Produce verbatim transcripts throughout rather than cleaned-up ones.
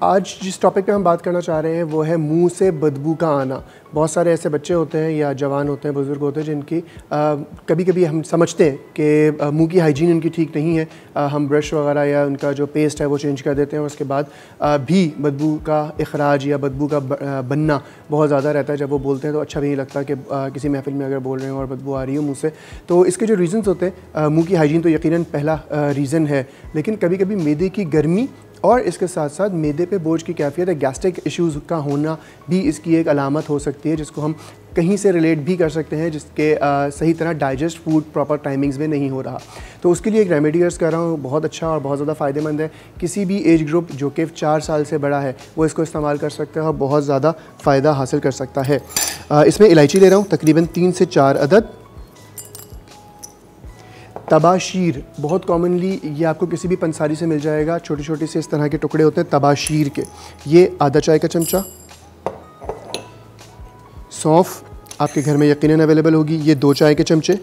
आज जिस टॉपिक पे हम बात करना चाह रहे हैं वो है मुंह से बदबू का आना। बहुत सारे ऐसे बच्चे होते हैं या जवान होते हैं, बुज़ुर्ग होते हैं जिनकी आ, कभी कभी हम समझते हैं कि मुंह की हाइजीन उनकी ठीक नहीं है। आ, हम ब्रश वगैरह या उनका जो पेस्ट है वो चेंज कर देते हैं और उसके बाद आ, भी बदबू का इखराज या बदबू का बनना बहुत ज़्यादा रहता है। जब वो बोलते हैं तो अच्छा भी नहीं लगता कि आ, किसी महफिल में अगर बोल रहे हैं और बदबू आ रही हो मुँह से। तो इसके जो रीज़न्स होते हैं, मुँह की हाइजीन तो यकीनन पहला रीज़न है, लेकिन कभी कभी मैदे की गर्मी और इसके साथ साथ मैदे पे बोझ की कैफियत है, गैस्ट्रिक इश्यूज़ का होना भी इसकी एक अलामत हो सकती है, जिसको हम कहीं से रिलेट भी कर सकते हैं, जिसके आ, सही तरह डाइजेस्ट फूड प्रॉपर टाइमिंग्स में नहीं हो रहा। तो उसके लिए एक रेमेडी अर्ज़ कर रहा हूँ, बहुत अच्छा और बहुत ज़्यादा फ़ायदेमंद है। किसी भी एज ग्रुप जो कि चार साल से बड़ा है वो इसको इस्तेमाल कर सकता है और बहुत ज़्यादा फ़ायदा हासिल कर सकता है। आ, इसमें इलायची ले रहा हूँ तकरीबन तीन से चार अदद। तबाशीर बहुत कॉमनली ये आपको किसी भी पंसारी से मिल जाएगा, छोटे छोटे से इस तरह के टुकड़े होते हैं तबाशीर के, ये आधा चाय का चमचा। सौंफ आपके घर में यकीनन अवेलेबल होगी, ये दो चाय के चमचे।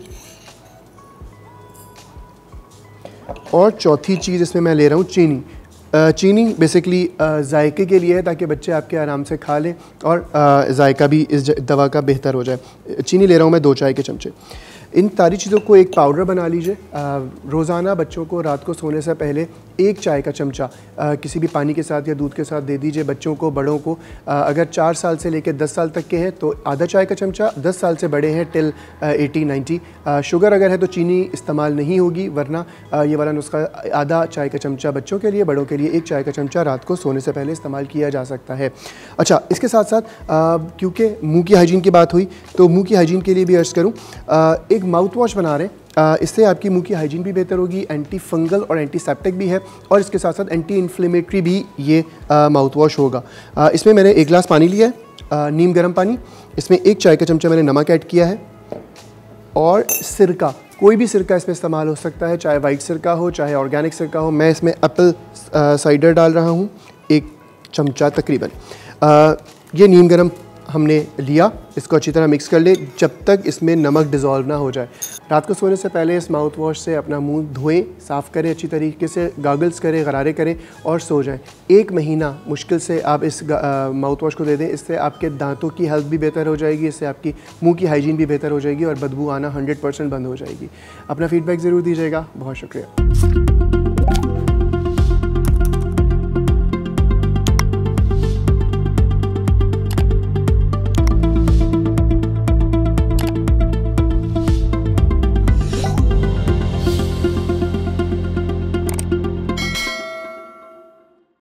और चौथी चीज़ इसमें मैं ले रहा हूँ चीनी। चीनी बेसिकली जायके के लिए है ताकि बच्चे आपके आराम से खा लें और जायका भी इस दवा का बेहतर हो जाए। चीनी ले रहा हूँ मैं दो चाय के चमचे। इन सारी चीज़ों को एक पाउडर बना लीजिए। रोज़ाना बच्चों को रात को सोने से पहले एक चाय का चमचा आ, किसी भी पानी के साथ या दूध के साथ दे दीजिए बच्चों को, बड़ों को। आ, अगर चार साल से लेकर दस साल तक के हैं तो आधा चाय का चमचा, दस साल से बड़े हैं टिल एटी नाइन्टी। शुगर अगर है तो चीनी इस्तेमाल नहीं होगी, वरना आ, ये वाला नुस्खा आधा चाय का चमचा बच्चों के लिए, बड़ों के लिए एक चाय का चमचा रात को सोने से पहले इस्तेमाल किया जा सकता है। अच्छा, इसके साथ साथ क्योंकि मुँह की हाइजीन की बात हुई तो मुँह की हाइजीन के लिए भी अर्ज़ करूँ, एक माउथ वॉश बना रहे हैं। इससे आपकी मुंह की हाइजीन भी बेहतर होगी, एंटी फंगल और एंटीसेप्टिक भी है और इसके साथ साथ एंटी इन्फ्लेमेटरी भी ये माउथ वॉश होगा। आ, इसमें मैंने एक गिलास पानी लिया है, आ, नीम गर्म पानी। इसमें एक चाय का चमचा मैंने नमक ऐड किया है और सिरका, कोई भी सिरका इसमें इस्तेमाल हो सकता है, चाहे वाइट सिरका हो चाहे ऑर्गेनिक सिरका हो। मैं इसमें एप्पल साइडर डाल रहा हूँ एक चमचा तकरीबन। आ, ये नीम गर्म हमने लिया, इसको अच्छी तरह मिक्स कर ले जब तक इसमें नमक डिज़ोल्व ना हो जाए। रात को सोने से पहले इस माउथ वॉश से अपना मुंह धोएं, साफ़ करें अच्छी तरीके से, गागल्स करें, गरारे करें और सो जाएं। एक महीना मुश्किल से आप इस माउथ वॉश को दे दें, इससे आपके दांतों की हेल्थ भी बेहतर हो जाएगी, इससे आपकी मुंह की हाइजीन भी बेहतर हो जाएगी और बदबू आना हंड्रेड परसेंट बंद हो जाएगी। अपना फीडबैक ज़रूर दीजिएगा। बहुत शुक्रिया।